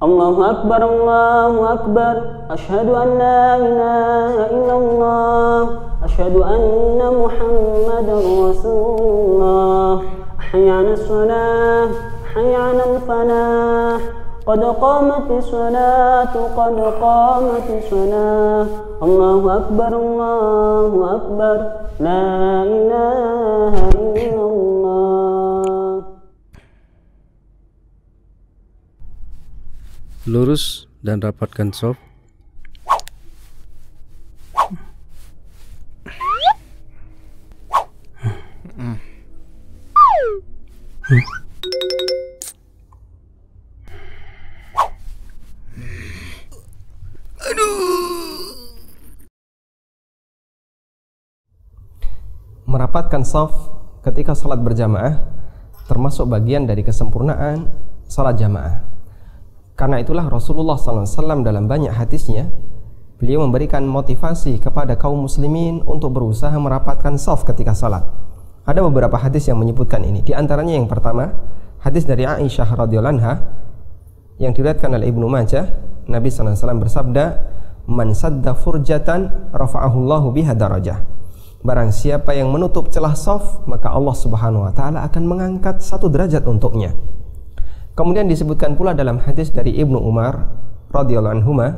الله أكبر الله أكبر أشهد أن لا إله إلا الله أشهد أن محمدا رسول الله حي على الصلاة حي على الفلاح قد قامت الصلاة قد قامت الصلاة الله أكبر لا إله إلا الله. Lurus dan rapatkan shaf. Merapatkan shaf ketika salat berjamaah termasuk bagian dari kesempurnaan salat jamaah. Karena itulah Rasulullah SAW dalam banyak hadisnya beliau memberikan motivasi kepada kaum muslimin untuk berusaha merapatkan shaf ketika salat. Ada beberapa hadis yang menyebutkan ini. Di antaranya yang pertama, hadis dari Aisyah radhiyallahu anha yang diriwayatkan oleh Ibnu Majah. Nabi SAW bersabda, "Man sadda furjatan rafa'ahu Allahu biha darajah." Barang siapa yang menutup celah shaf, maka Allah Subhanahu wa taala akan mengangkat satu derajat untuknya. Kemudian disebutkan pula dalam hadis dari Ibnu Umar radhiyallahu anhuma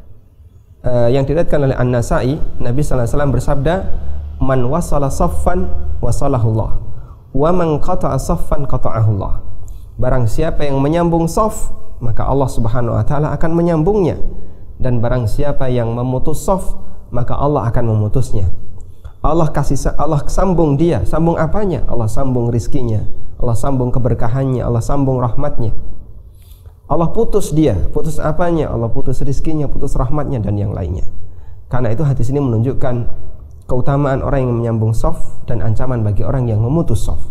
yang diriwayatkan oleh An-Nasa'i, Nabi sallallahu alaihi wasallam bersabda, "Man wasala saffan wasalahullah, wa man qata'a saffan qata'ahullah." Barang siapa yang menyambung shaf, maka Allah Subhanahu wa taala akan menyambungnya, dan barang siapa yang memutus shaf, maka Allah akan memutusnya. Allah sambung dia, sambung apanya? Allah sambung rizkinya, Allah sambung keberkahannya, Allah sambung rahmatnya. Allah putus dia, putus apanya? Allah putus rizkinya, putus rahmatnya, dan yang lainnya. Karena itu hadis ini menunjukkan keutamaan orang yang menyambung shaf dan ancaman bagi orang yang memutus shaf.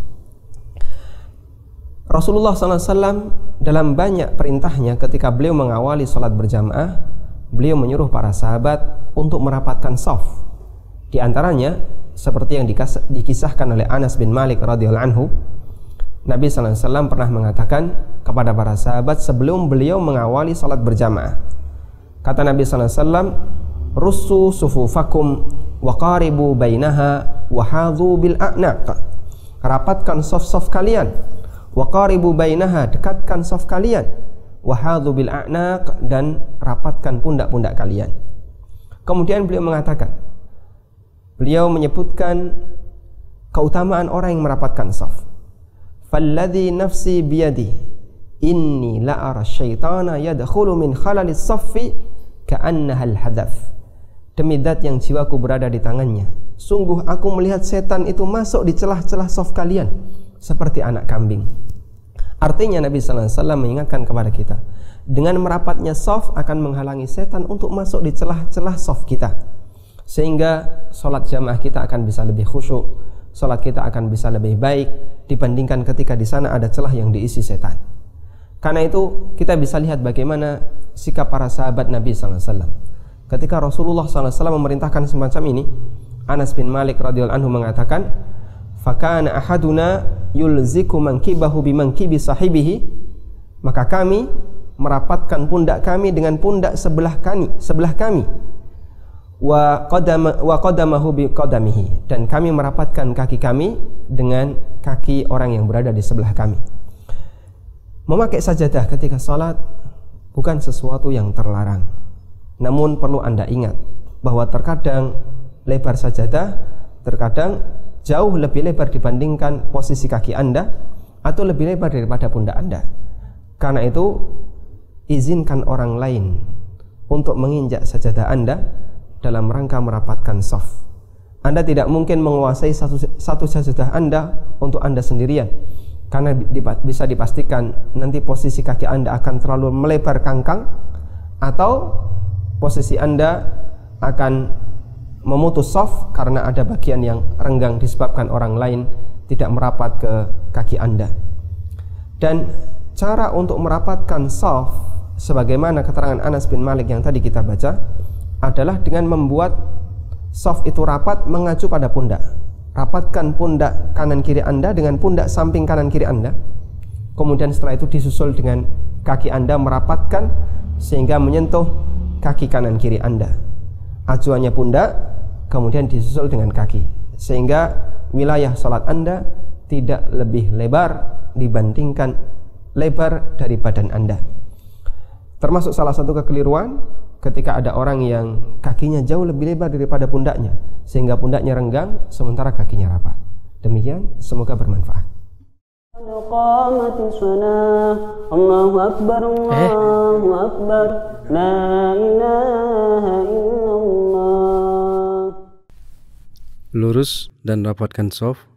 Rasulullah SAW dalam banyak perintahnya ketika beliau mengawali salat berjamaah, beliau menyuruh para sahabat untuk merapatkan shaf. Di antaranya seperti yang dikisahkan oleh Anas bin Malik radhiyallahu anhu, Nabi SAW pernah mengatakan kepada para sahabat sebelum beliau mengawali salat berjamaah. Kata Nabi SAW, "Russu sufufakum wa qaribu bainaha wa hadhu bil a'naq." Rapatkan shaf-shaf kalian. Wa qaribu bainaha, dekatkan shaf kalian. Wa hadhu bil a'naq, dan rapatkan pundak-pundak kalian. Kemudian beliau mengatakan, beliau menyebutkan keutamaan orang yang merapatkan shaf. "Falladhi nafsi biyadi inni la ara syaitana yadkhulu min khalalis saffi ka'annaha al-hadaf." Demi zat yang jiwaku berada di tangannya, sungguh aku melihat setan itu masuk di celah-celah shaf kalian seperti anak kambing. Artinya Nabi sallallahu alaihi wasallam mengingatkan kepada kita, dengan merapatnya shaf akan menghalangi setan untuk masuk di celah-celah shaf kita, sehingga sholat jamaah kita akan bisa lebih khusyuk, sholat kita akan bisa lebih baik dibandingkan ketika di sana ada celah yang diisi setan. Karena itu kita bisa lihat bagaimana sikap para sahabat Nabi SAW. Ketika Rasulullah SAW memerintahkan semacam ini, Anas bin Malik radhiyallahu anhu mengatakan, "Fakana ahaduna yulziku mankibahu bimankibi sahibihi." Maka kami merapatkan pundak kami dengan pundak sebelah kami. Wa qadamahu bi qadamihi, dan kami merapatkan kaki kami dengan kaki orang yang berada di sebelah kami. Memakai sajadah ketika salat bukan sesuatu yang terlarang. Namun perlu Anda ingat bahwa terkadang lebar sajadah terkadang jauh lebih lebar dibandingkan posisi kaki Anda atau lebih lebar daripada pundak Anda. Karena itu izinkan orang lain untuk menginjak sajadah Anda dalam rangka merapatkan shaf. Anda tidak mungkin menguasai satu sajadah Anda untuk Anda sendirian, karena bisa dipastikan nanti posisi kaki Anda akan terlalu melebar kangkang, atau posisi Anda akan memutus shaf karena ada bagian yang renggang disebabkan orang lain tidak merapat ke kaki Anda. Dan cara untuk merapatkan shaf sebagaimana keterangan Anas bin Malik yang tadi kita baca adalah dengan membuat shaf itu rapat mengacu pada pundak. Rapatkan pundak kanan kiri Anda dengan pundak samping kanan kiri Anda. Kemudian setelah itu disusul dengan kaki Anda merapatkan sehingga menyentuh kaki kanan kiri Anda. Acuannya pundak, kemudian disusul dengan kaki, sehingga wilayah salat Anda tidak lebih lebar dibandingkan lebar dari badan Anda. Termasuk salah satu kekeliruan ketika ada orang yang kakinya jauh lebih lebar daripada pundaknya, sehingga pundaknya renggang sementara kakinya rapat. Demikian, semoga bermanfaat. Allahu Akbar, Allahu Akbar, la ilaha illallah. Lurus dan rapatkan shaf.